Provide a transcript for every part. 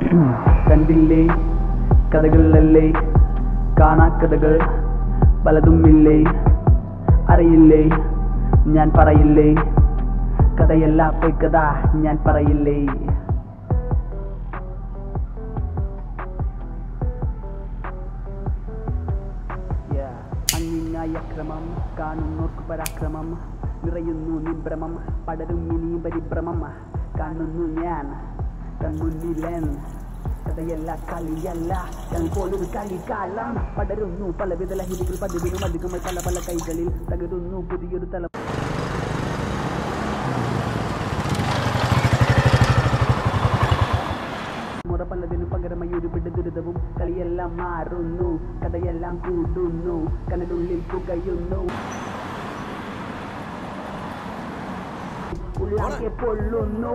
കണ്ടില്ലേ കഥകളിലല്ലേ കാണാക്കഥകൾ പലതുമില്ലേ അറിയില്ലേ ഞാൻ പറയില്ലേ കഥയല്ല കഥ ഞാൻ പറയില്ലേ അങ്ങിങ്ങായ ക്രമം കാണുന്നോർക്ക് പരാക്രമം നിറയുന്നു നിഭ്രമം പടരും ഇനി പരിഭ്രമം കാണുന്നു ഞാൻ കൺമുന്നിലൻ കഥയല്ല കളിയല്ല കളി പോലൊരു കളിക്കാലം പടരുന്നു പലവിധ ലഹരികൾ പതിവിനും അധികമായി പല പല കൈകളിൽ തകരുന്നു പുതിയൊരു തല മുറ പലതിനും പകരമായി ഒരു പിടി ദുരിതവും കളിയെല്ലാം മാറുന്നു കഥയെല്ലാം കൂടുന്നു കനലുള്ളിൽ പുകയുന്നു ഉള്ളാകെ പൊള്ളുന്നു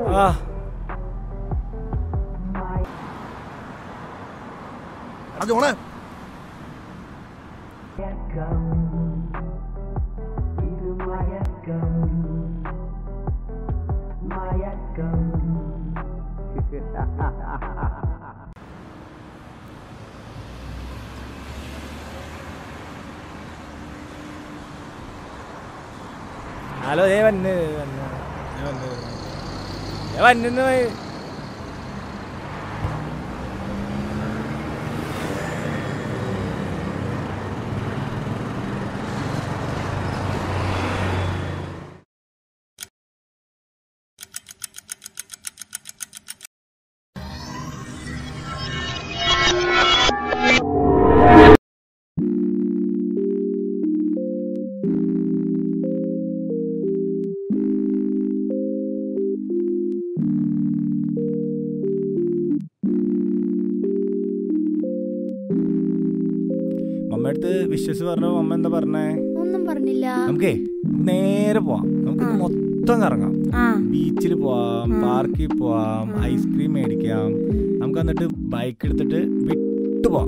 ഹലോ വന്ന് മമ്മടുത്ത് വിശ്വസ് പറഞ്ഞു. അമ്മ എന്താ പറഞ്ഞേ? ഒന്നും പറഞ്ഞില്ല. നമുക്കേ നേരെ പോവാം. നമുക്ക് മൊത്തം കറങ്ങാം. ബീച്ചിൽ പോവാം, പാർക്കിൽ പോവാം, ഐസ്ക്രീം മേടിക്കാം. നമുക്ക് എന്നിട്ട് ബൈക്ക് എടുത്തിട്ട് വിട്ടു പോവാം.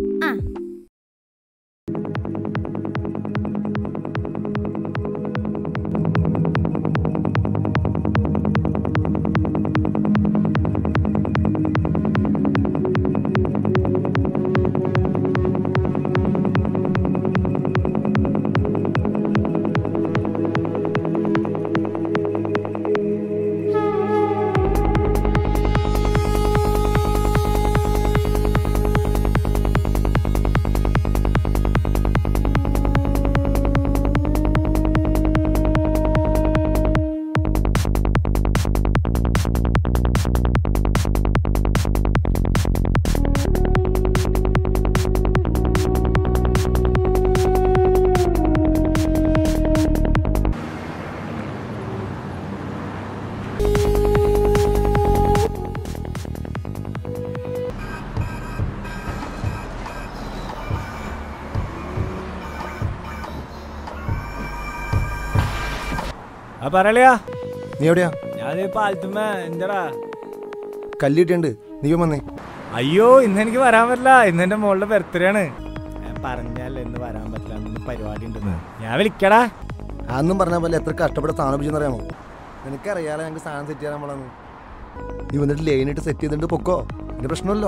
പറയലയാ, നീ എവിടെയാ? ഞാൻ പാലത്തുമ്മ. എന്താടാ? കല്ലിട്ടുണ്ട്, നീ വന്നേ. അയ്യോ, ഇന്ന് എനിക്ക് വരാൻ പറ്റില്ല. ഇന്ന് എന്റെ മോളുടെ ബർത്ത്ഡേ ആണ്. ഞാൻ പറഞ്ഞല്ലേ ഇന്ന് വരാൻ പറ്റില്ല, ഇന്ന് പരിപാടി ഉണ്ടെന്ന്. ഞാൻ വിളിക്കടാ. അതൊന്നും പറഞ്ഞ പോലെ എത്ര കഷ്ടപ്പെട്ട് സാധനം പിടിച്ചെന്നറിയാമോ? നിനക്കറിയാലോ ഞങ്ങൾക്ക് സാധനം സെറ്റ് ചെയ്യാൻ നമ്മളന്ന്. നീ വന്നിട്ട് ലൈനായിട്ട് സെറ്റ് ചെയ്തിട്ട് പൊക്കോ, എന്റെ പ്രശ്നമല്ലോ.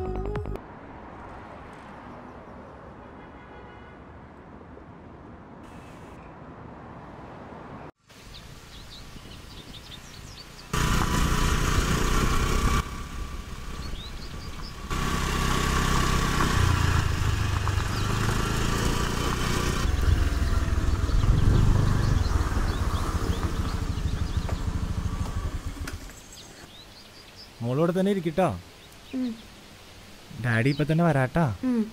മോളോട് തന്നെ ഇരിക്കട്ടോ. ഡാഡി ഇപ്പൊ തന്നെ വരാട്ടാ.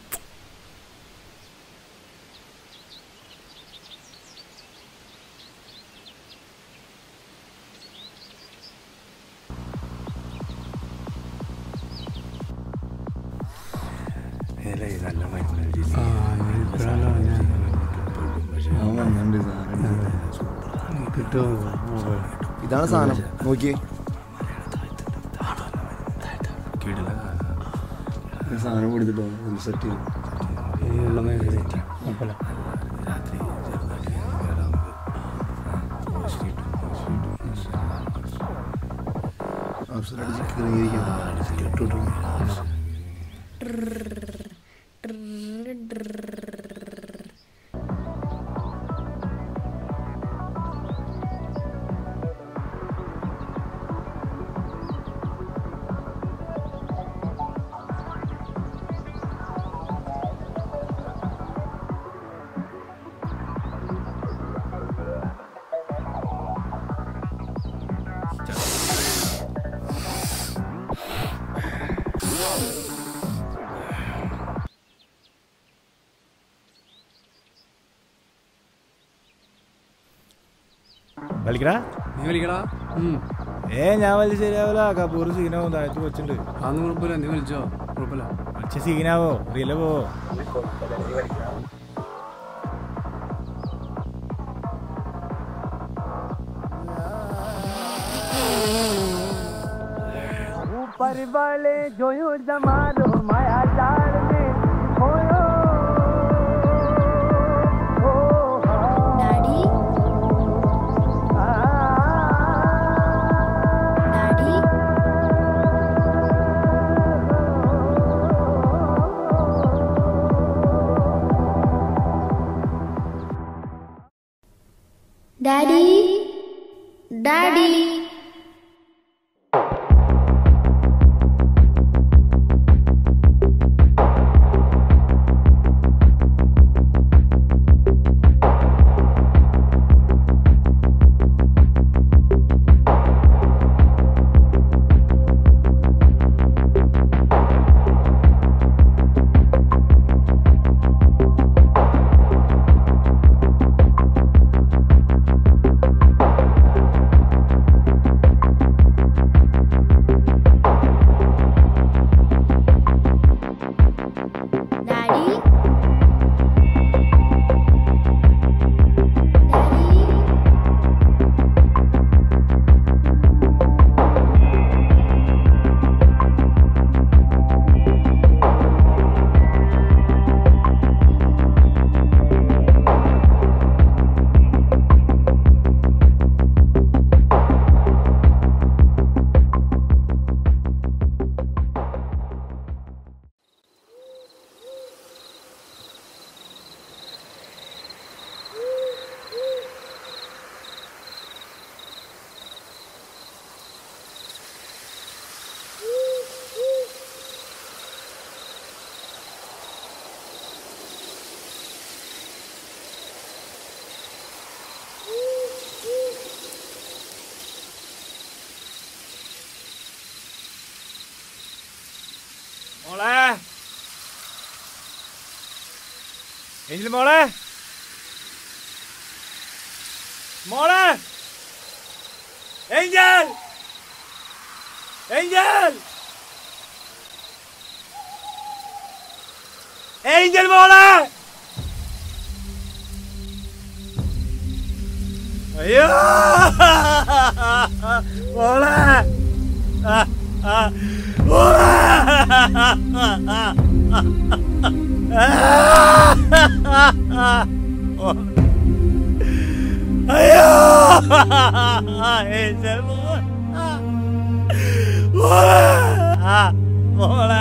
ഇതാണ് സാധനം, നോക്കിയേ. സാധനം കൊടുത്തിട്ടോ സെറ്റ് ചെയ്യും. അവസരം അടിച്ച് കയറിയിരിക്കുന്നു. കളിക്കടാ നീ വലിക്കടാ. ഞാൻ വലിയ ശരിയാവില്ല. കപൂർ സീനാവും, താഴത്ത് വെച്ചിട്ടുണ്ട്. അതൊന്നും കുഴപ്പമില്ല, നീ വലിച്ചോ, കുഴപ്പമില്ല. പക്ഷെ സീനാവോ റിയല പോവോ? परिवाले जोयो जमारो माया जाल में खोयो डैडी डैडी डैडी മോളെ ഏഞ്ചൽ മോളെ മോളെ ഏഞ്ചൽ ഏഞ്ചൽ ഏഞ്ചൽ മോളെ അയ്യോ മോളെ അയ്യോ ഏഞ്ചൽ മോളെ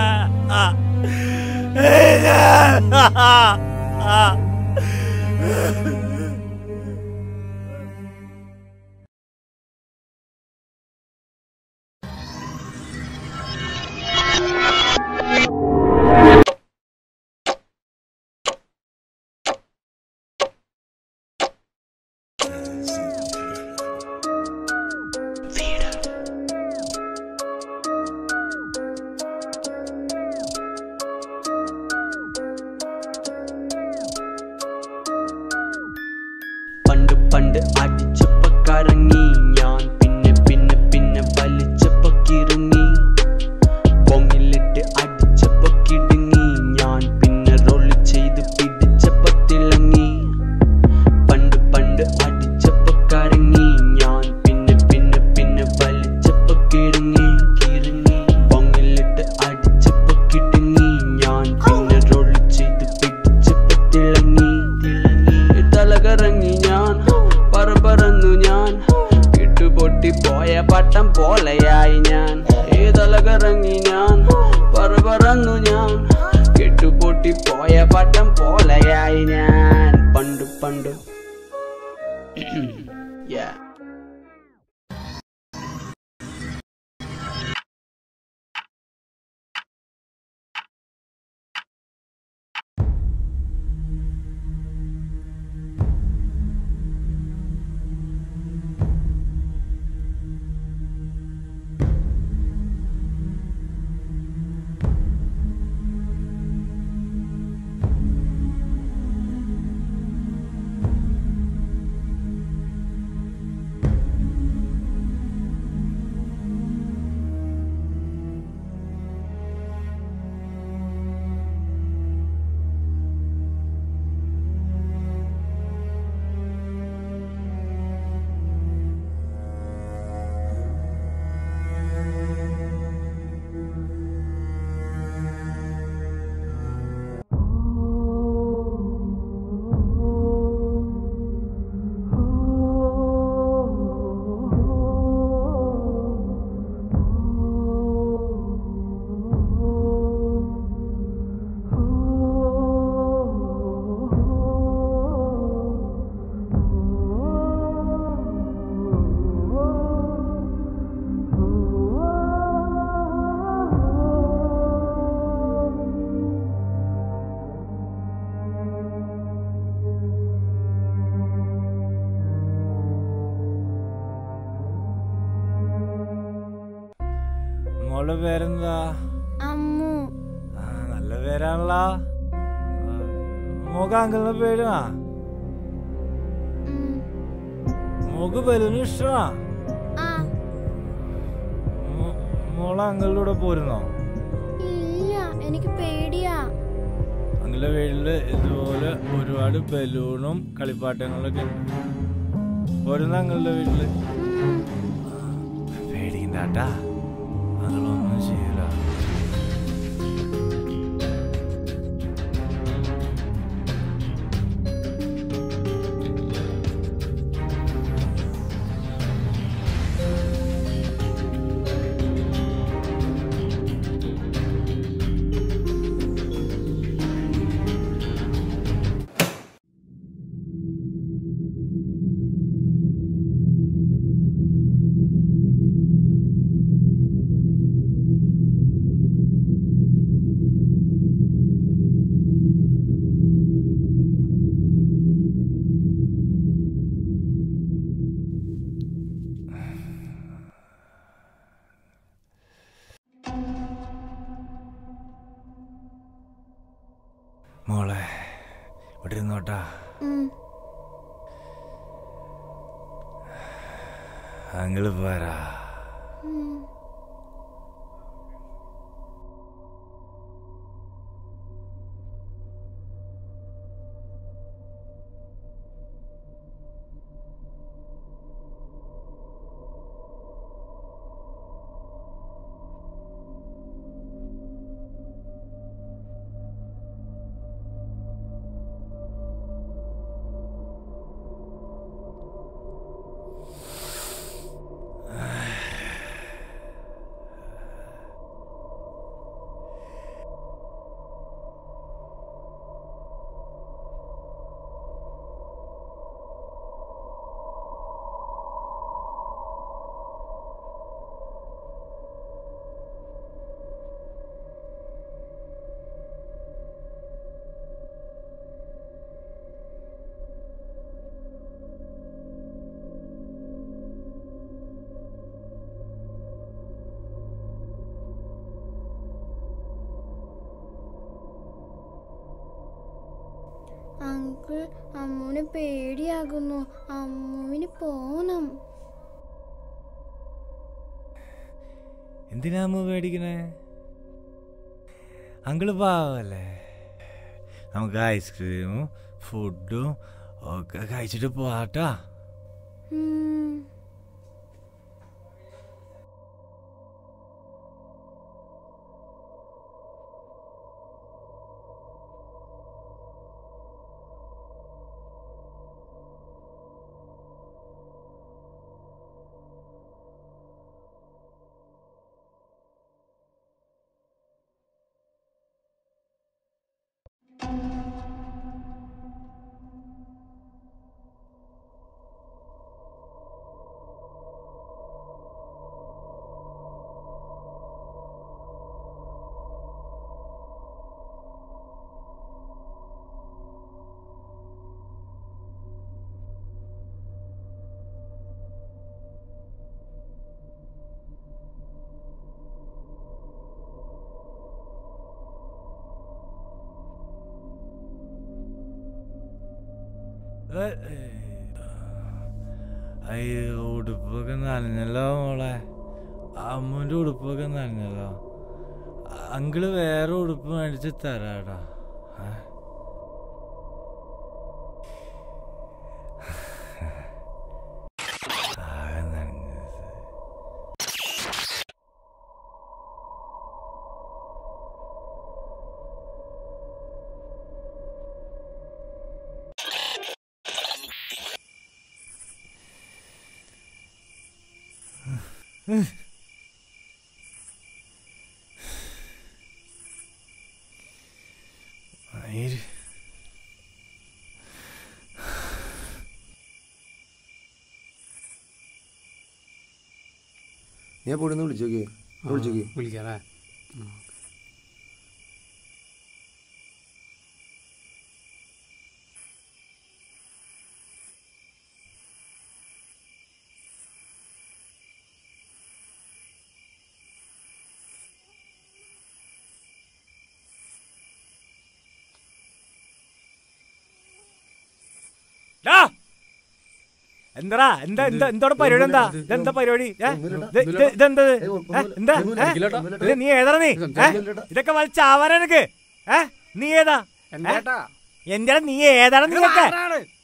പണ്ട് അടിച്ചപ്പോ കറങ്ങി ഞാൻ, പിന്നെ വലിച്ചപ്പോ കിറങ്ങി, പൊങ്ങിലിട്ട് അടിച്ചപ്പോ കിടുങ്ങി ഞാൻ, പിന്നെ റോള് ചെയ്ത് പിടിച്ചപ്പോ തിളങ്ങി. പണ്ട് അടിച്ചപ്പോ കറങ്ങി ഞാൻ, പിന്നെ വലിച്ചപ്പോ കിറങ്ങി, പൊങ്ങിലിട്ട് അടിച്ചപ്പോ കിടുങ്ങി ഞാൻ, പിന്നെ റോള് ചെയ്ത് പിടിച്ചപ്പോ തിളങ്ങി. തലകറങ്ങി ഞാൻ, പറന്നു ഞാൻ, കിട്ടുപൊട്ടി പോയ പട്ടം പോലെയായി ഞാൻ. തലകറങ്ങി ഞാൻ, പറന്നു ഞാൻ, കിട്ടുപൊട്ടി പോയ പട്ടം പോലെയായി ഞാൻ. പണ്ട് yeah. മോളുടെ പേരെന്താ? അമ്മു. നല്ല പേരാണല്ലോ. മോക്ക് അങ്കിളിന്റെ പേരാ? മോക്ക് ബലൂന് ഇഷ്ടമാ? മോളെ അങ്കിളുടെ കൂടെ പോരുന്നോ? ഇല്ല, എനിക്ക് പേടിയാ. അങ്കിളുടെ വീട്ടില് ഇതുപോലെ ഒരുപാട് ബലൂണും കളിപ്പാട്ടങ്ങളൊക്കെ ഉണ്ട്. പോരുന്ന അങ്കിളുടെ വീട്ടില്? പേടിക്കണ്ടാട്ടാ, അങ്കിളൊന്നും ചെയ്യില്ല. മോളെ ഇവിടെ ഇരുന്നോട്ടാ. അങ്കിള് പോരാ. അങ്കിൾ, അമ്മുവിന് പേടിയാകുന്നു. അമ്മുവിന് പോണം. എന്തിനാ അമ്മ പേടിക്കണേ? അങ്കിള് പാവല്ലേ. നമുക്ക് ഐസ്ക്രീമും ഫുഡും ഒക്കെ കഴിച്ചിട്ട് പോവാട്ടാ. അയ്യോ, ഉടുപ്പൊക്കെ നനഞ്ഞല്ലോ മോളെ. അമ്മൂൻ്റെ ഉടുപ്പൊക്കെ നനഞ്ഞല്ലോ. അങ്കിള് വേറെ ഉടുപ്പ് മേടിച്ച് തരാടാ. ആകെ നനഞ്ഞത്. ഞാൻ പോയി വിളിച്ചോക്കേ വിളിക്കാല്ലേ? എന്താ എന്താ എന്താ എന്തോടെ പരിപാടി? എന്താ ഇതെന്താ പരിപാടി? ഇതെന്തത്? എന്താ നീ ഏതാ? നീ ഇതൊക്കെ വലിച്ചാവാനാ നിനക്ക്? നീ ഏതാ? എന്താ നീ ഏതാണ്? നീ